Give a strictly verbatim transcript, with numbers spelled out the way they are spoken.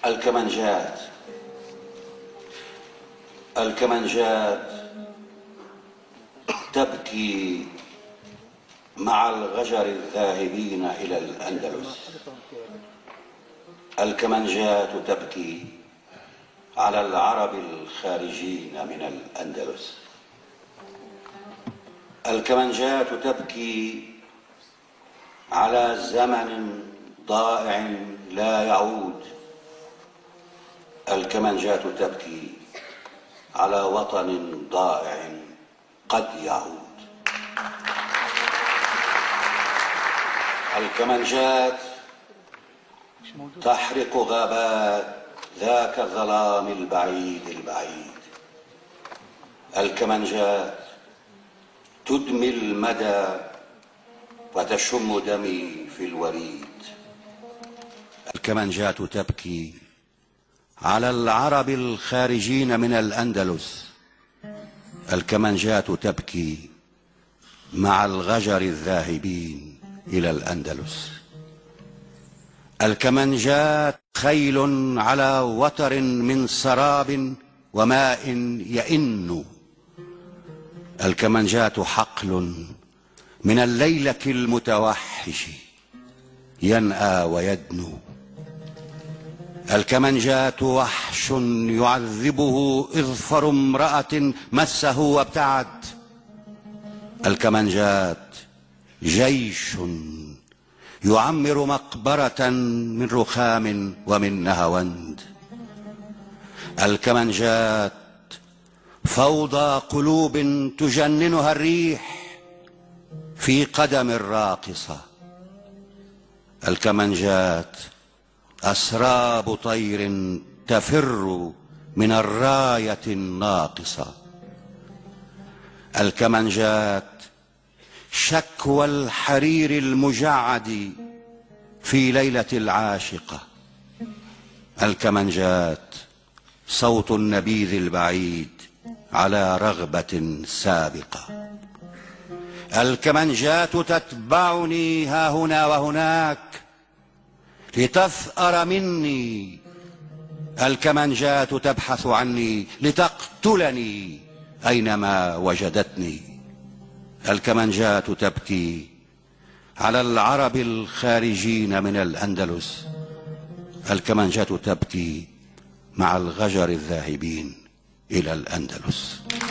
الكمنجات الكمنجات تبكي مع الغجر الذاهبين إلى الأندلس. الكمنجات تبكي على العرب الخارجين من الأندلس. الكمنجات تبكي على زمن ضائع لا يعود. الكمنجات تبكي على وطن ضائع قد يعود. الكمنجات تحرق غابات ذاك الظلام البعيد البعيد. الكمنجات تدمي المدى وتشم دمي في الوريد. الكمنجات تبكي على العرب الخارجين من الأندلس. الكمنجات تبكي مع الغجر الذاهبين إلى الأندلس. الكمنجات خيل على وتر من سراب وماء يئن. الكمنجات حقل من الليلة المتوحش ينأى ويدنو. الكمنجات وحش يعذبه إظفر امرأة مسه وابتعد. الكمنجات جيش يعمر مقبرة من رخام ومن نهاوند. الكمنجات فوضى قلوب تجننها الريح في قدم الراقصة. الكمنجات أسراب طير تفر من الراية الناقصة. الكمنجات شكوى الحرير المجعد في ليلة العاشقة. الكمنجات صوت النبيذ البعيد على رغبة سابقة. الكمنجات تتبعني ها هنا وهناك لتثأر مني. الكمنجات تبحث عني لتقتلني أينما وجدتني. الكمنجات تبكي على العرب الخارجين من الأندلس. الكمنجات تبكي مع الغجر الذاهبين إلى الأندلس.